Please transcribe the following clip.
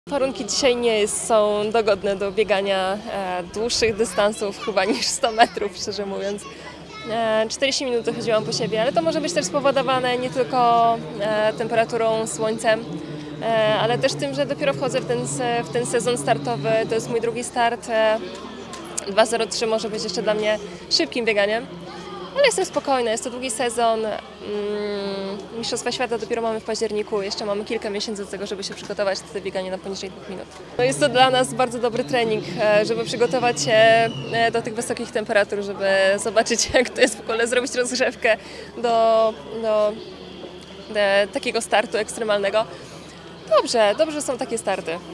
Warunki dzisiaj nie są dogodne do biegania dłuższych dystansów, chyba niż 100 metrów, szczerze mówiąc. 40 minut chodziłam po siebie, ale to może być też spowodowane nie tylko temperaturą, słońcem, ale też tym, że dopiero wchodzę w ten sezon startowy. To jest mój drugi start. 2:03 może być jeszcze dla mnie szybkim bieganiem, ale jestem spokojna, jest to długi sezon. Mistrzostwa Świata dopiero mamy w październiku, jeszcze mamy kilka miesięcy do tego, żeby się przygotować do tego biegania na poniżej 2 minut. No jest to dla nas bardzo dobry trening, żeby przygotować się do tych wysokich temperatur, żeby zobaczyć, jak to jest w ogóle zrobić rozgrzewkę do takiego startu ekstremalnego. Dobrze są takie starty.